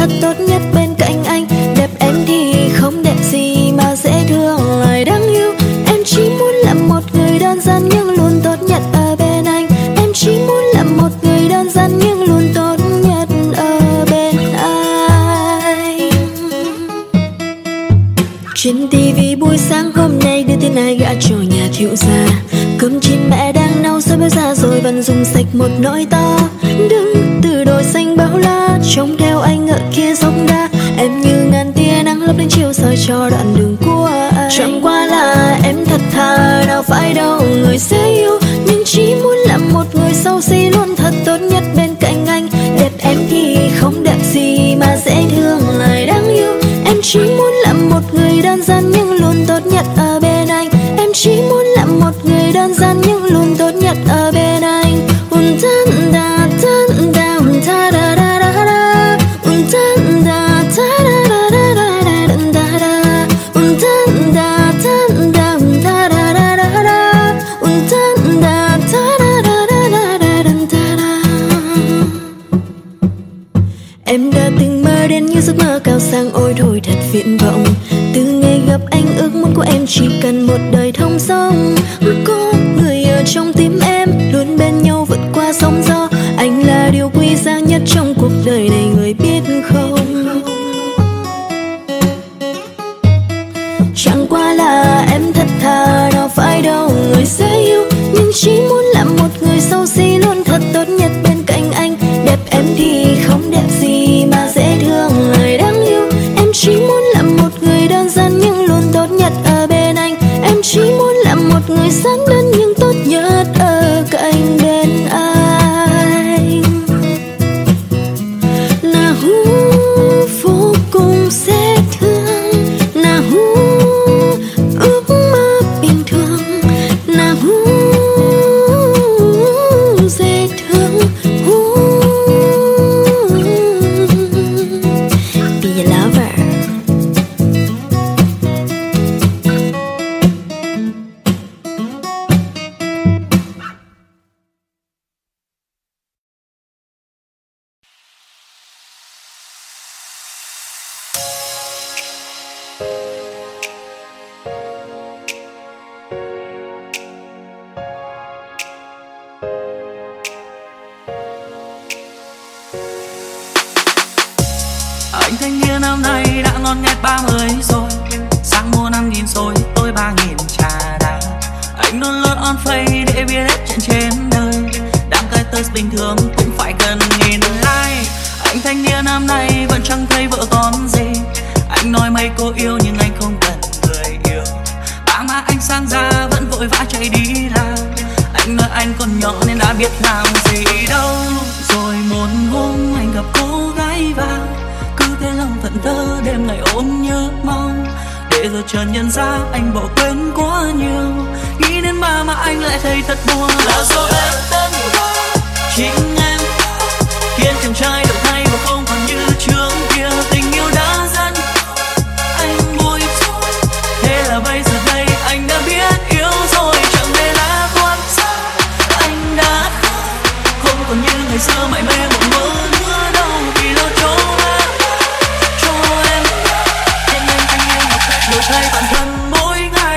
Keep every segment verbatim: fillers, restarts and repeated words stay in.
thật tốt nhất bên cạnh anh. Đẹp em thì không đẹp gì mà dễ thương lại đáng yêu. Em chỉ muốn là một người đơn giản nhưng luôn tốt nhất ở bên anh. Em chỉ muốn là một người đơn giản nhưng luôn tốt nhất ở bên anh. Trên tivi buổi sáng hôm nay đưa tin ai gả cho nhà thiếu gia. Cơm chín mẹ đang nấu xôi béo ra rồi vẫn dùng sạch một nỗi to. Đứng từ đồi xanh bao la trông theo anh ở kia sông đa. Em như ngàn tia nắng lấp đến chiều soi cho đoạn đường của anh. Chẳng qua là em thật thà nào phải đâu người sẽ yêu, nhưng chỉ muốn là một người xấu xí luôn thật tốt nhất bên cạnh anh. Đẹp em thì không đẹp gì mà dễ thương lại đáng yêu. Em chỉ muốn là một người đơn giản nhưng luôn tốt nhất ở bên anh. Em chỉ muốn là một người đơn giản nhưng luôn tốt nhất ở bên anh. Un tan da tan da un ta da da da da. Un tan da ta da da da da da da da. Un tan da tan da un ta da da da da. Un tan da ta da da da da da da da. Em đã từng mơ đến những giấc mơ cao sang, ôi thôi thật viễn vọng. Từ ngày gặp anh ước muốn của em chỉ cần một đời thông dong. Có người ở trong tim em luôn bên nhau vượt qua sóng gió. Anh là điều quý giá nhất trong cuộc đời này, người biết không? Chẳng qua là em thật thà nào phải đâu người sẽ yêu, nhưng chỉ muốn là một người xấu xí luôn thật tốt nhất bên cạnh anh. Đẹp em thì không đẹp gì mà dễ thương lại đáng yêu. Em chỉ muốn là một người đơn giản nhưng luôn tốt nhất ở bên anh. Em chỉ muốn là một người sáng đơn nhưng tốt nhất ở cạnh bên anh. Nào vô cùng dễ thương, nào ước mơ bình thường, nào dễ thương. Be a lover. Anh thanh niên năm nay đã ngon nghét ba mươi rồi, sang mua năm nghìn rồi tôi ba nghìn trà đá. Anh luôn luôn on face để biết hết chuyện trên đời, đang cái test bình thường cũng phải cần nghìn like. Anh thanh niên năm nay vẫn chẳng thấy vợ con gì. Anh nói mấy cô yêu nhưng anh không cần người yêu. Ba má anh sang ra vẫn vội vã chạy đi làm. Anh nói anh còn nhỏ nên đã biết làm gì đâu. Rồi một hôm anh gặp cô gái vào, cứ thế lòng thẫn thờ đêm ngày ôm nhớ mong. Để rồi chợt nhận ra anh bỏ quên quá nhiều. Nghĩ đến ba mà anh lại thấy thật buồn. Là do em tên chính em khiến chàng trai đổi thay và không còn như trước kia. Tình yêu đã dẫn anh bối rối, thế là bây giờ đây anh đã biết yêu rồi. Chẳng hề là quan sát anh đã không còn như ngày xưa mải mê một mơ nữa đâu. Vì lo cho em, cho em nên anh anh yêu một cách đổi thay bản thân mỗi ngày.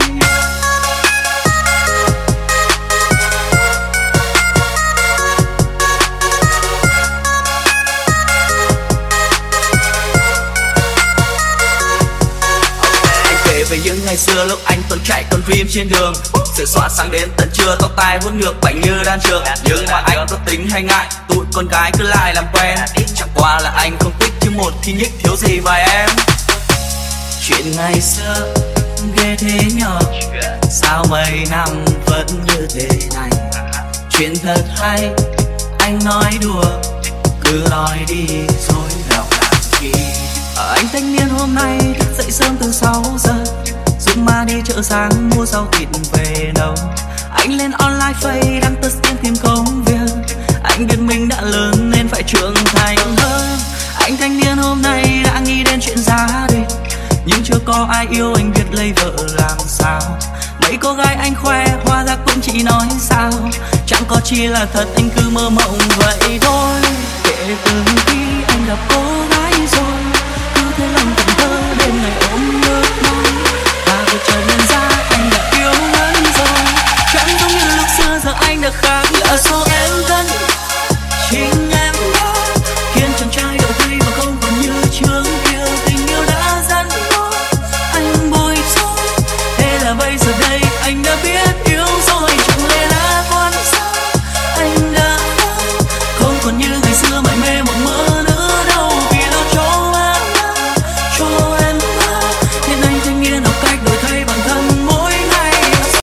Về những ngày xưa lúc anh tuần chạy con phim trên đường, sự xóa sáng đến tận trưa, tóc tai vuốt ngược bảnh như đan trường. Nhưng mà anh có tính hay ngại, tụi con gái cứ lại làm quen. Chẳng qua là anh không thích chứ một thì nhích thiếu gì vài em. Chuyện ngày xưa ghê thế nhỏ, sao mấy năm vẫn như thế này. Chuyện thật hay anh nói đùa, cứ nói đi rồi nào làm chi. Anh thanh niên hôm nay thức dậy sớm từ sáu giờ, giúp ma đi chợ sáng mua rau thịt về nấu. Anh lên online face đăng test tìm công việc. Anh biết mình đã lớn nên phải trưởng thành hơn. Anh thanh niên hôm nay đã nghĩ đến chuyện gia đình, nhưng chưa có ai yêu anh biết lấy vợ làm sao. Mấy cô gái anh khoe hóa ra cũng chỉ nói sao, chẳng có chi là thật anh cứ mơ mộng vậy thôi. Kể từ khi anh gặp cô gái rồi. Cứ thế lòng thẫn thơ đêm ngày ôm ước mong, và vừa trời nhận ra anh đã yêu ngất rồi. Chẳng giống như lúc xưa giờ anh đã khác lỡ số em.